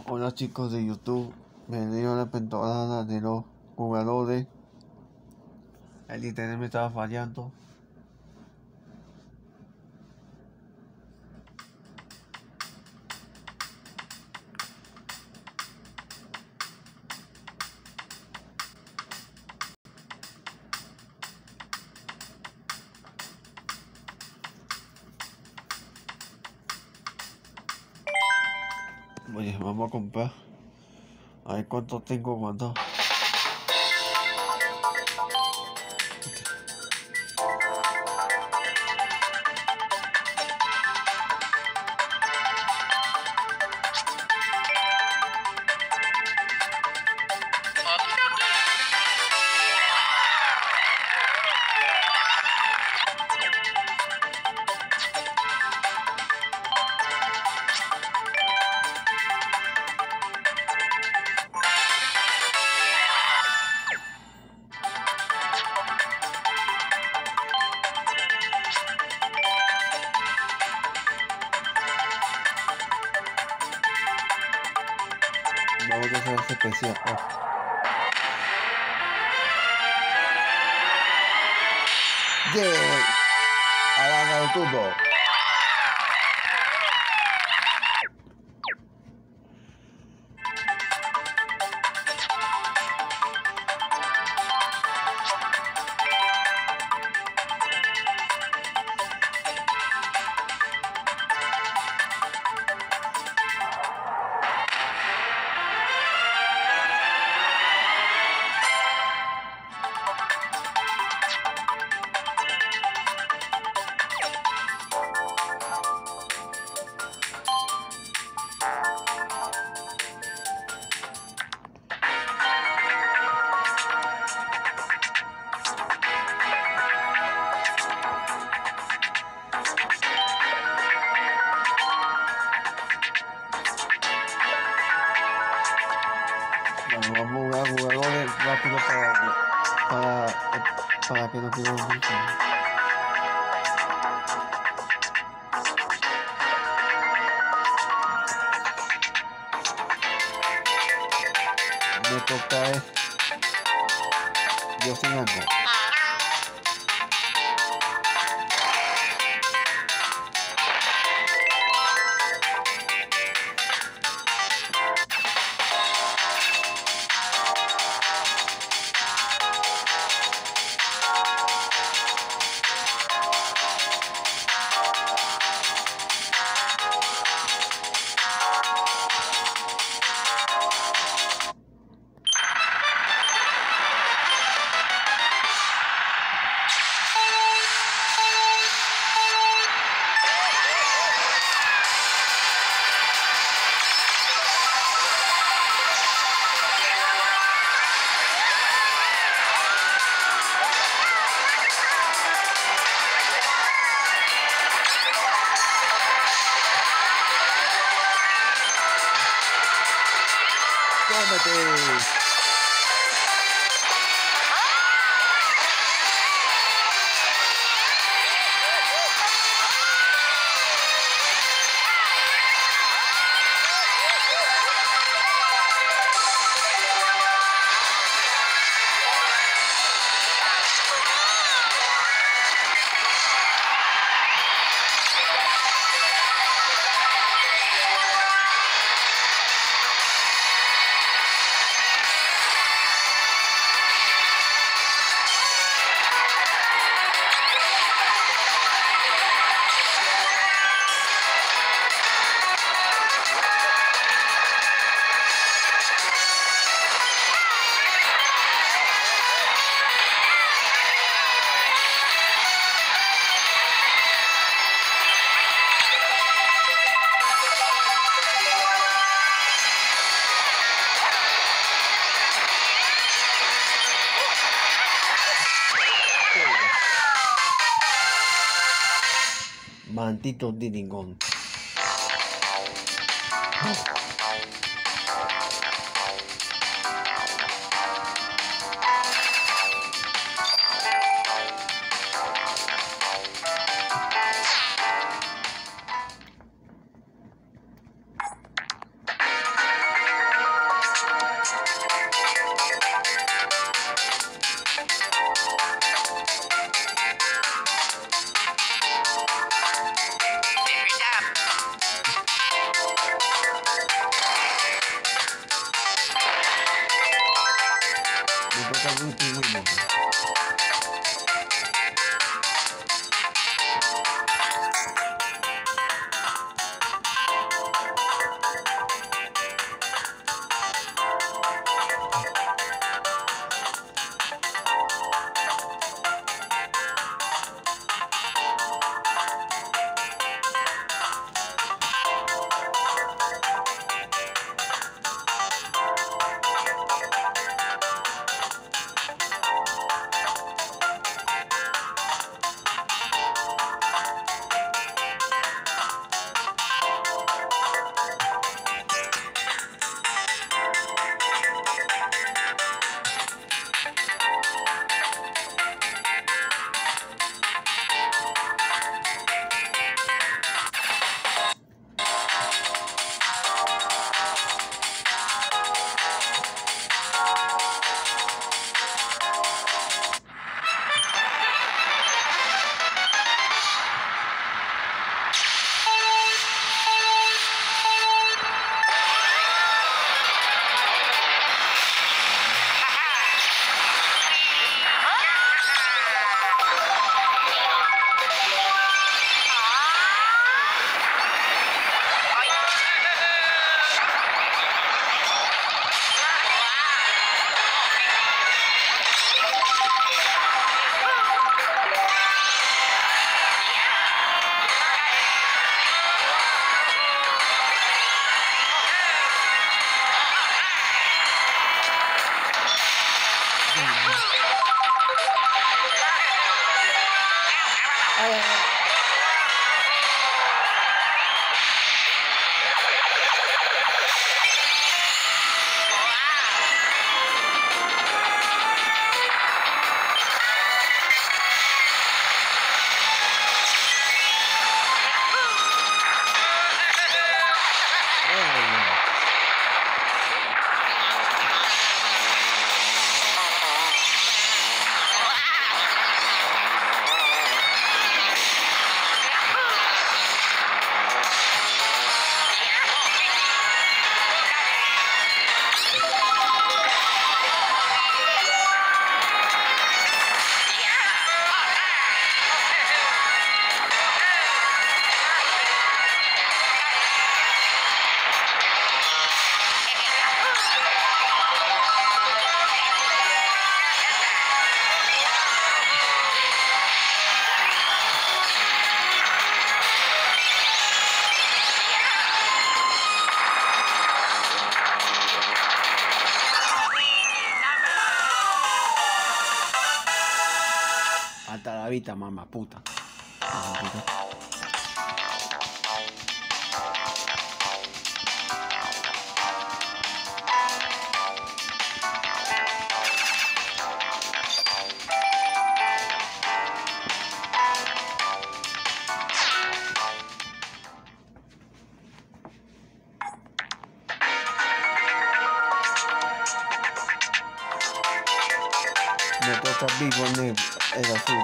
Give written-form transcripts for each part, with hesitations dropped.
Hola chicos de YouTube, bienvenidos a la temporada de los jugadores. El internet me estaba fallando. Oye, vamos a comprar. A ver cuánto tengo guardado. Vamos a hacer ese especial. ¡Yeah! ¡Ha ganado todo! Vamos a jugar jugadores rápido para que no quede mucho. Me toca yo sin algo. ¡Cómete! Maldito Didingón. toca el pingüino. Hasta la vista, mamá puta. Me toca vivo en el azul.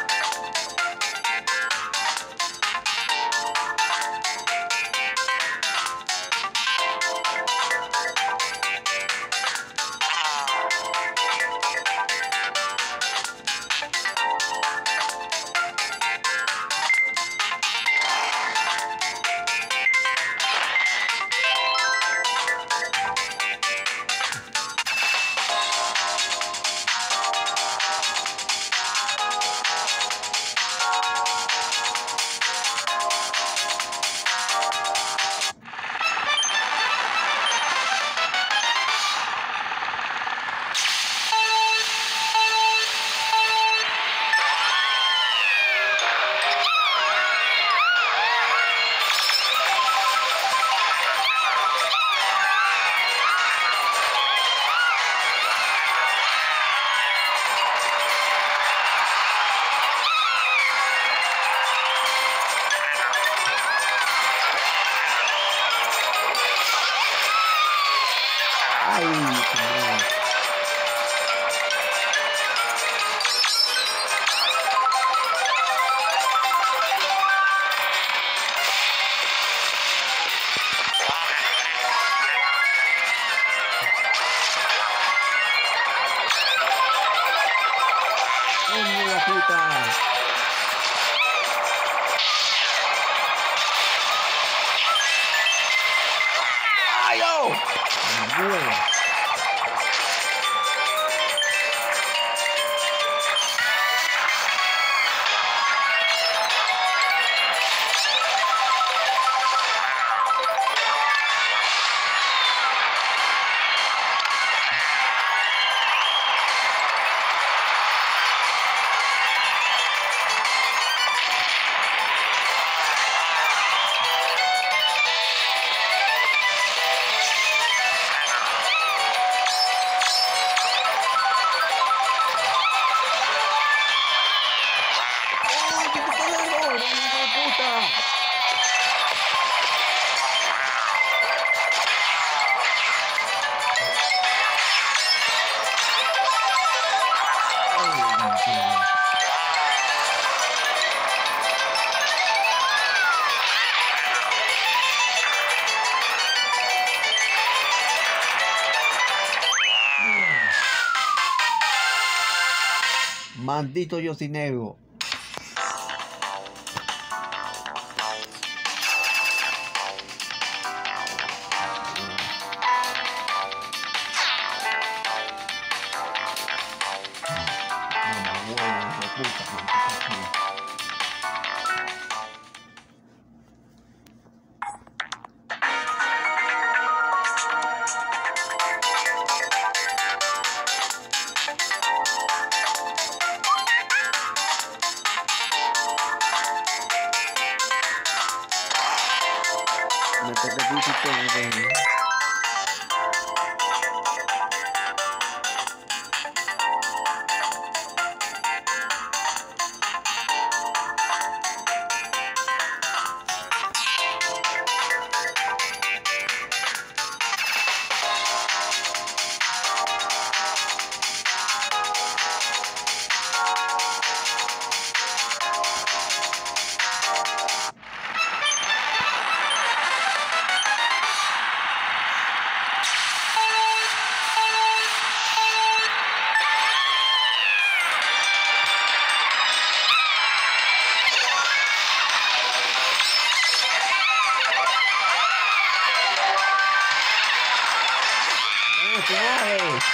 Ay, cabrón. puta. ¡Ay, oh! Bueno. Maldito Yosinegro. Me toca difícil. ¡Ay!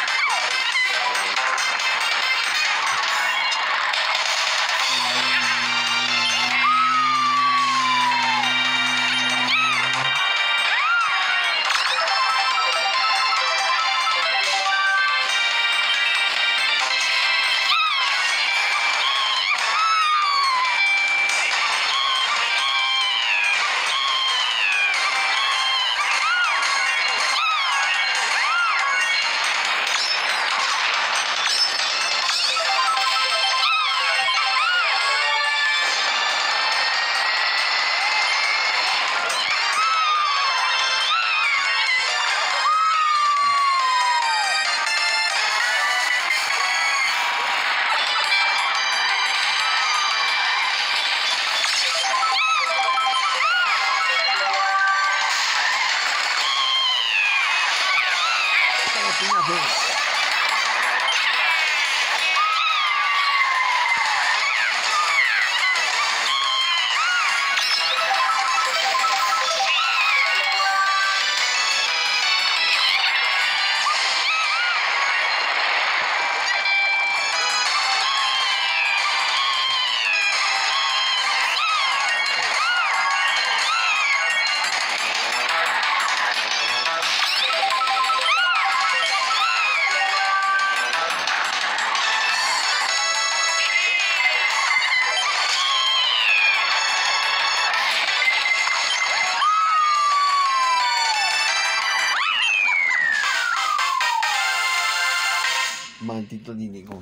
Maldito Dinigón.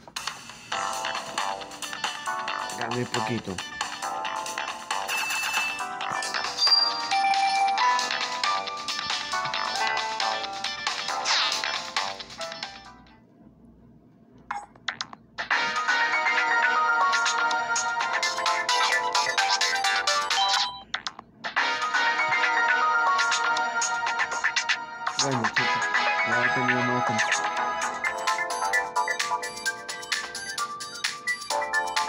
Gané poquito. Bueno, chicos, ya terminamos con...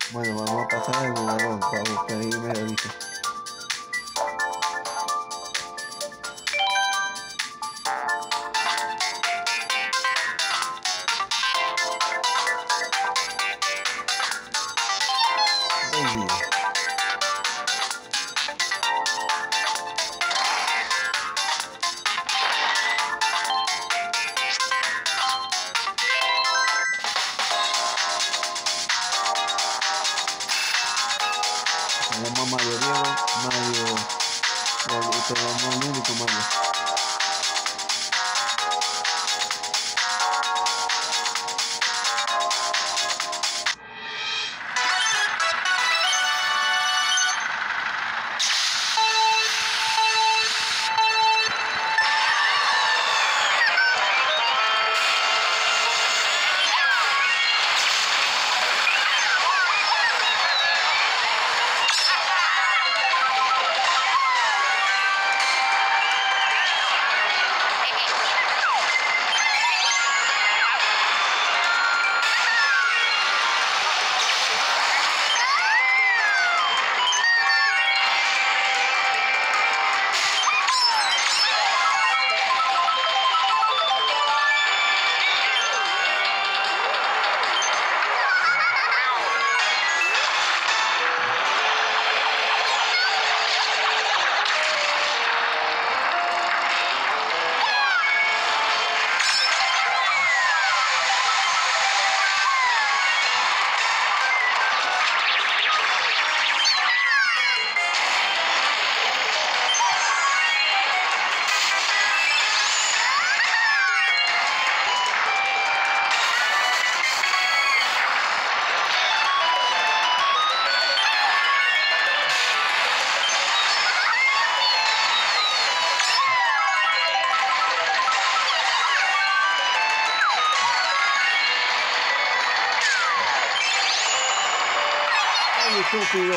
Bueno, vamos a pasar al jugador para buscar irme ahorita. Baby. Se llama Mario Diego, Mario. Te vamos al único Mario. ¡Ay, estúpido!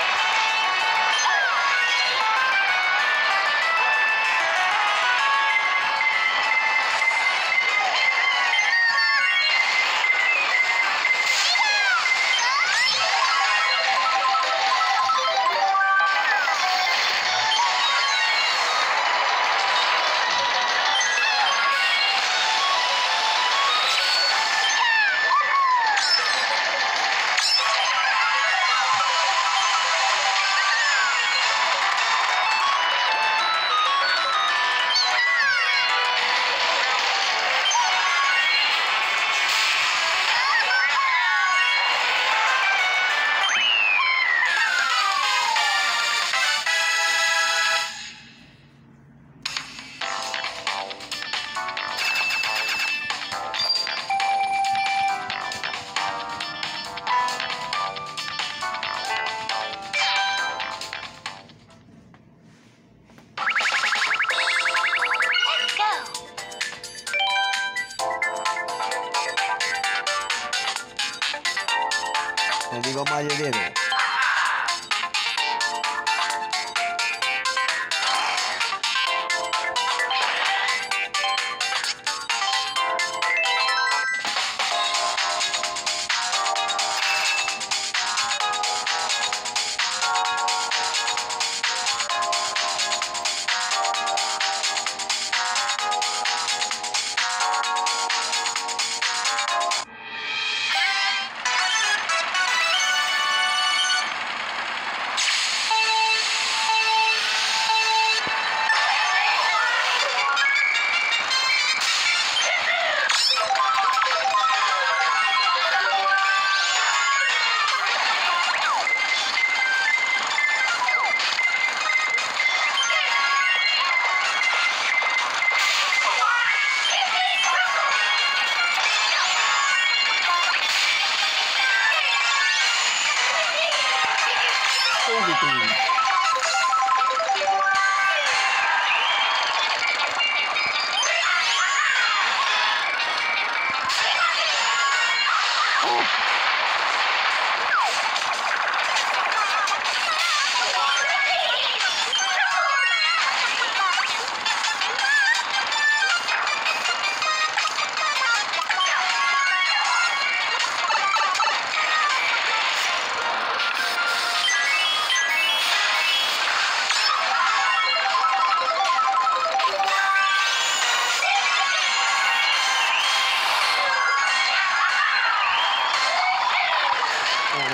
Le digo Mario Diego.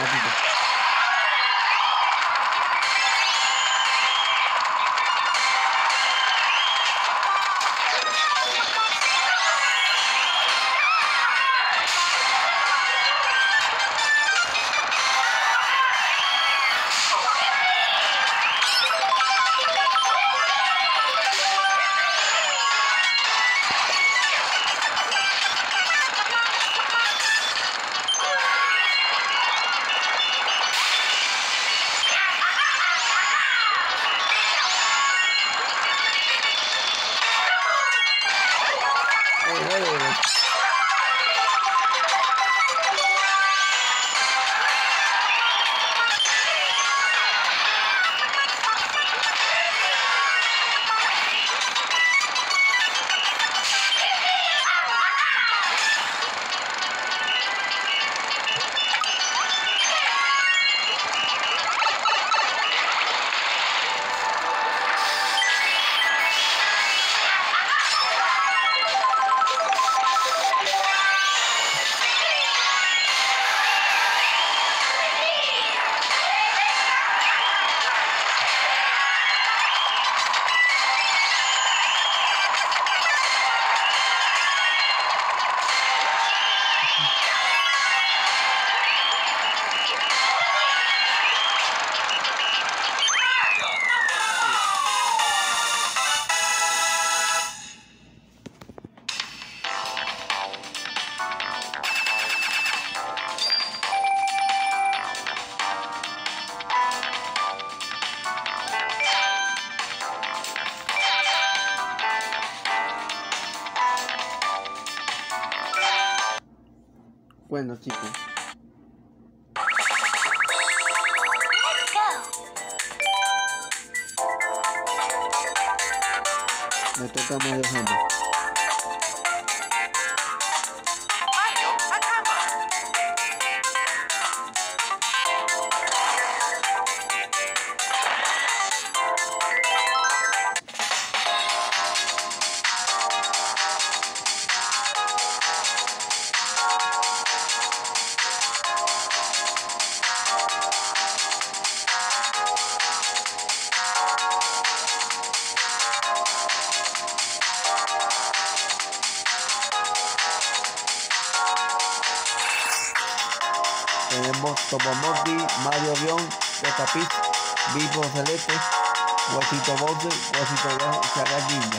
ratito. Bueno, chicos. Me toca Mario Honda. Tenemos Topamoki, Mario Avión, Peppa Pig, Vivo Celeste, Huesito Bowser, Huesito Rojo y Saga Ninja.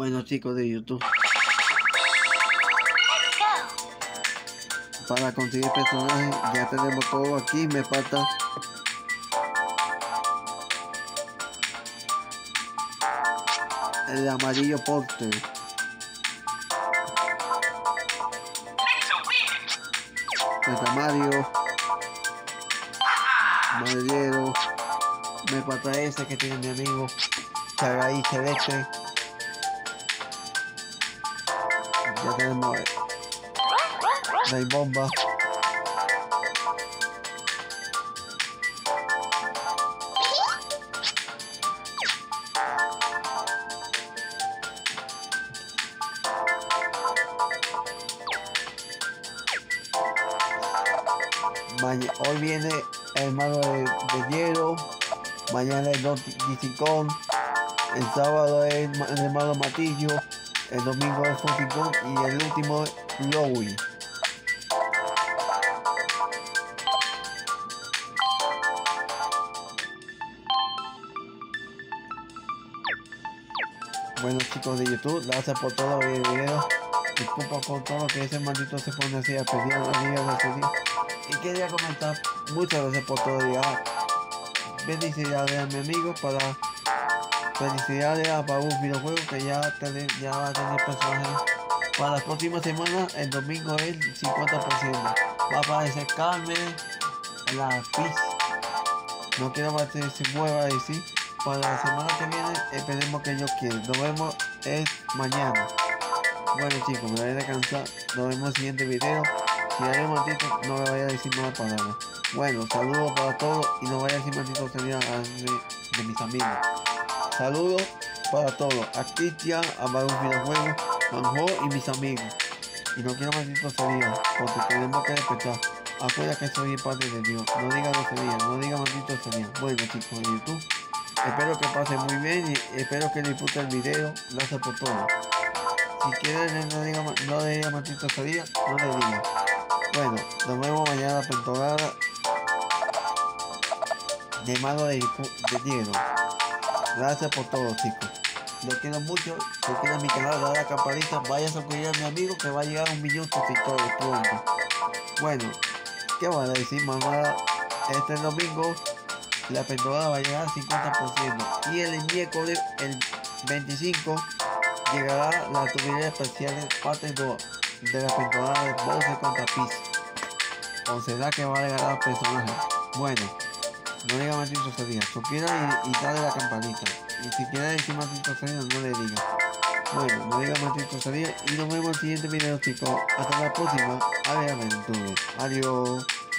Bueno, chicos de YouTube, para conseguir personajes ya tenemos todo aquí. Me falta el amarillo póster. Está Mario, Mariero. Me falta ese que tiene mi amigo Chagaí Celeste. Ya tenemos la bomba. Hoy viene el mago de hielo, mañana el Disicón, el sábado es el mago Matillo, el domingo es Foticón y el último es Lowy. Bueno, chicos de YouTube, gracias por todo el video. Disculpa por todo que ese maldito se pone así a pedir a la y quería comentar, muchas gracias por todo. Felicidades a mi amigo, felicidades a Baúl Videojuegos, que ya va a tener personajes para las próximas semanas. El domingo es 50%. Va a aparecer Carmen, la Piz. No quiero más que se mueva y sí. Para la semana que viene esperemos que yo quiera. Nos vemos mañana. Bueno, chicos, me voy a descansar. Nos vemos en el siguiente video. Si hay un maldito, no me vaya a decir malas palabras. Bueno, saludos para todos y no vaya a decir maldito sería de mis amigos. Saludos para todos. A Cristian, a Baúl Videojuegos, Manjo y mis amigos. Y no quiero maldito sería, porque tenemos que despertar. Acuérdate que soy parte de Dios. No diga grosería, no diga maldito sería. Bueno, chicos de YouTube, espero que pasen muy bien y espero que disfruten el video. Gracias por todo. Si quieren no le diga maldito sería, no le diga. Bueno, nos vemos mañana en temporada de mago de hielo. Gracias por todo, chicos. Los quiero mucho. Suscríbanse a mi canal, dale a la campanita. Vaya a suscribir a mi amigo que va a llegar a 1 millón de suscriptores pronto. Bueno, ¿qué van a decir, mamá? Este domingo la temporada va a llegar al 50%. Y el miércoles, el 25, llegará la tubería especial parte 2 de la temporada de Bowser contra Peach. O será que va a regalar personajes. Bueno, no diga maldito sería. Suscríbete y dale la campanita. Y si quiere decir maldito sería, no le diga. Bueno, no diga maldito sería. Y nos vemos en el siguiente video, chicos. Hasta la próxima. Adiós.